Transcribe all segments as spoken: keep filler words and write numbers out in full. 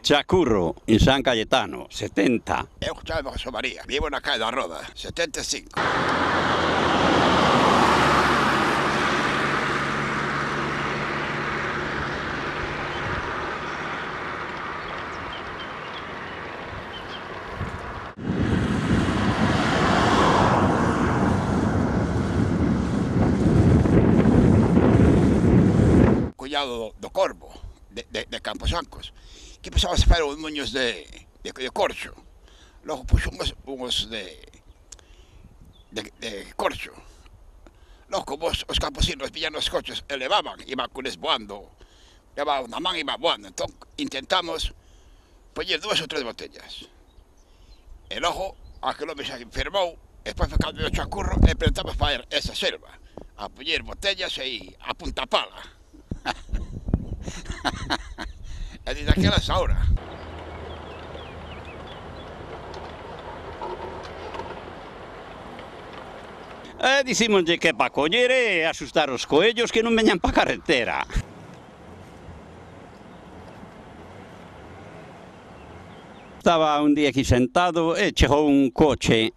Chacurro, en San Cayetano, setenta. Eu chamo José María, vivo na calle da Roda, setenta e cinco. Cuñado do Corvo, de, de, de Camposancos, que empezaba a fazer os moños de, de, de corcho. Logo puxo uns, uns de, de, de corcho. Logo, como os, os campesinos pillan os coches, elevaban, iban cules voando, levaban na man e iban voando. Entón, intentamos poñer dúas ou tres botellas. E logo, aquel home se enfermou, e despois foi cando o Chacurro, e plantamos para esa selva, a poñer botellas e a punta pala. E desde aquelas ahora. E dicímonlle que pa coller e asustar os coellos que non veñan pa carretera. Estaba un día aquí sentado e chegou un coche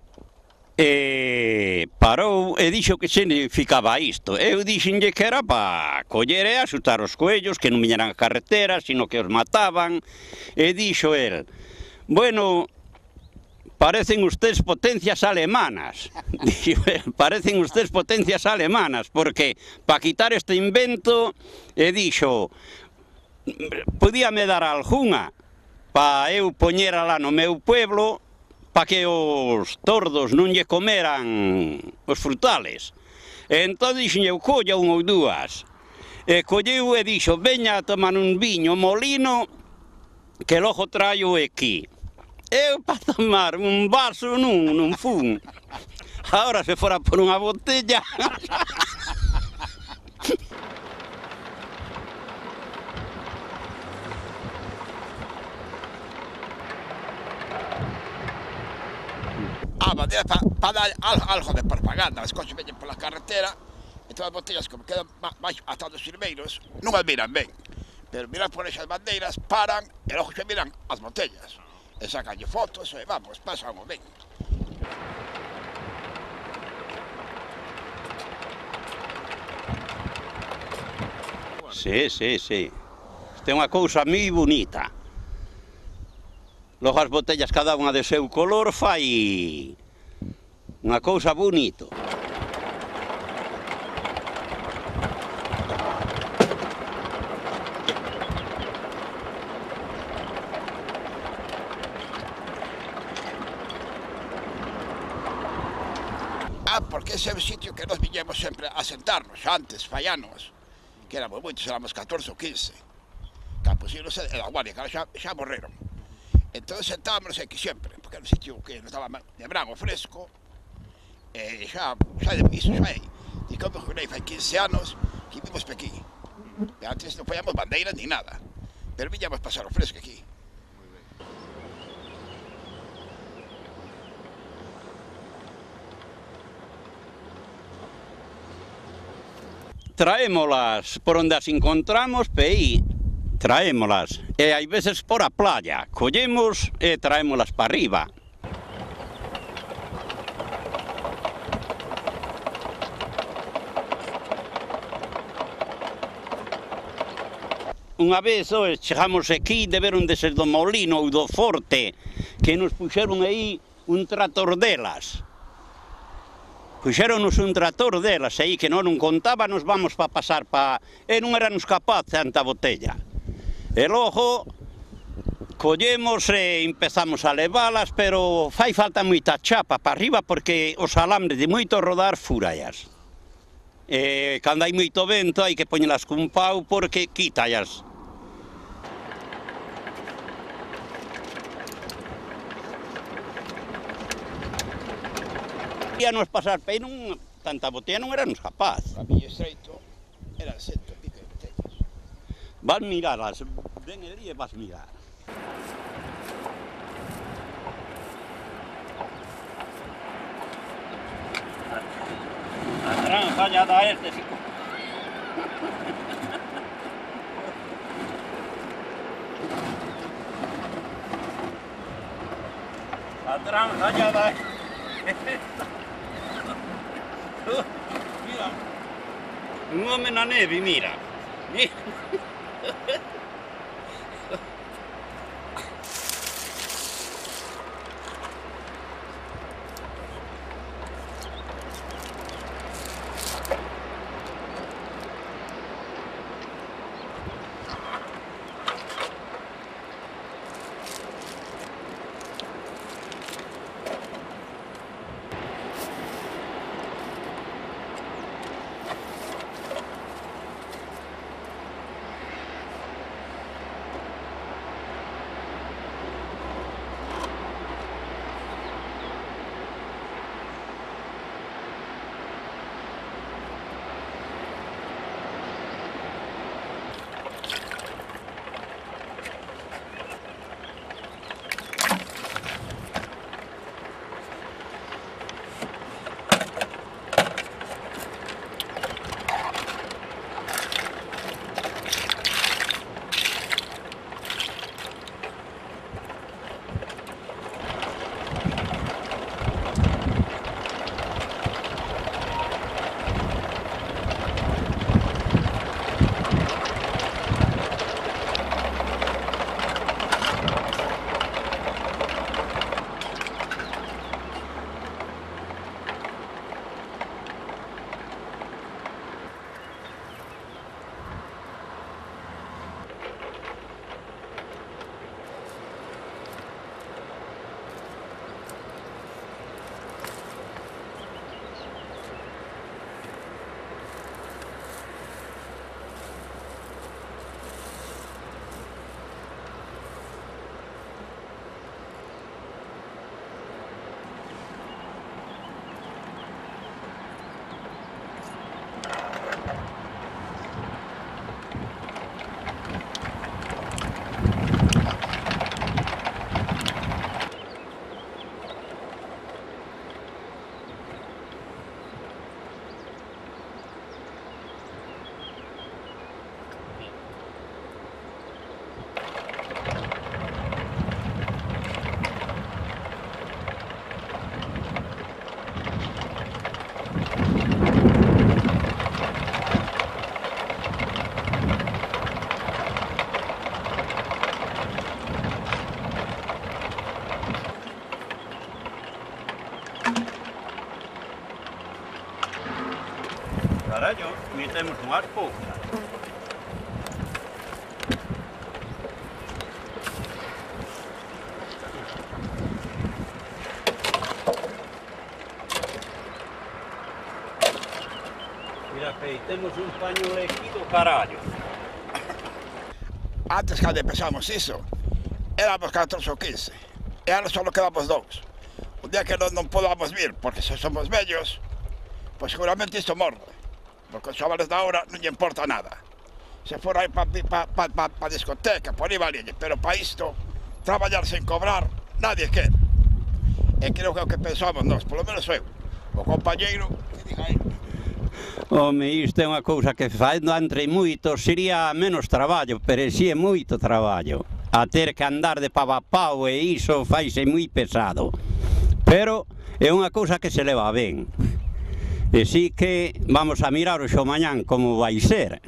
e parou e dixo que significaba isto. Eu dixenlle que era pa coller e asustar os coellos, que non viñeran a carretera, sino que os mataban. E dixo el, bueno, parecen ustedes potencias alemanas. Dixo el, parecen ustedes potencias alemanas, porque pa quitar este invento, e dixo, podíame dar algunha pa eu poñera lá no meu pueblo, pa que os tordos non lle comeran os frutales. E entón dixenlle, colla un ou dúas. E colleu e dixo, veña a tomar un viño molino, que logo traio aquí. Eu para tomar un vaso nun, nun fun. Ahora se fora por unha botella. A bandeira para pa dar algo, algo de propaganda, os coches veñen pola carretera, entón as botellas como quedan máis atados firmeiros, non as miran ben, pero miran por esas bandeiras, paran, e logo se miran as botellas, e sacanlle fotos, e vamos, pasan o ben. Sí, sí, sí. Isto é unha cousa moi bonita. Logo as botellas cada unha de seu color fai unha cousa bonito. Ah, porque ese é o sitio que nos viñemos sempre a sentarnos, antes, fai anos, que éramos moitos, éramos catorce ou quince. Campesinos e da Guardia, que xa, xa morreron. Entón sentámonos aquí sempre, porque era un sitio que nos daba de branco fresco, e xa, xa de iso, xa aí. E cando jubilei fai quince anos, que vimos pe aquí. E antes non poñamos bandeiras ni nada, pero viñamos pasar o fresco aquí. Traémolas por onde as encontramos, pe aí. Traémolas, e hai veces por a playa, collemos e traémolas para arriba. Unha vez, oh, chegamos aquí, deberon de ser do Molino ou do Forte, que nos puxeron aí un trator delas. Puxéronos un trator delas aí, que non non contaba, nos vamos para pasar pa... e non éramos capaz tanta botella. E logo collemos e empezamos a leválas, pero fai falta moita chapa para arriba porque os alambres de moito rodar furallas. E cando hai moito vento hai que poñelas cun pau porque quítallas. Íanos pasar pe non tanta botella non éramos capaz. A miña estreito eran cento e pico de botellas. Vas mirarlas, ven el día e vas mirar. A naranja ya da este, sí. tranja ya da. Mira, un hombre na neve, mira. Mira. Caralho, metemos um arco. Mira, que temos un paño aquí do carallo. Antes, cando empezamos iso, éramos catorce ou quince. E ahora só quedamos dous. Un día que non, non podamos vir, porque se somos vellos, pois seguramente isto morre. Porque os chavales da hora non lle importa nada. Se for aí pa, pa, pa, pa, pa discoteca, por aí valille, pero pa isto, traballar sen cobrar, nadie quere. E creo que é o que pensamos nós, polo menos eu, o compañeiro, que diga aí. Home, isto é unha cousa que faendo entre moitos sería menos traballo, pero si é moito traballo. A ter que andar de pau a pau e iso faise moi pesado. Pero é unha cousa que se leva ben. E si que vamos a mirar o xo mañán como vai ser.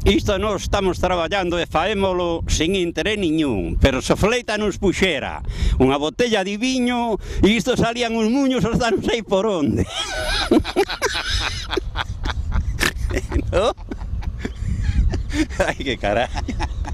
Isto nós estamos traballando e faémolo sin interés niñún, pero se Fleita nos puxera unha botella de viño e isto salían uns muños hasta non sei por onde. ¿No? Ay, qué caray.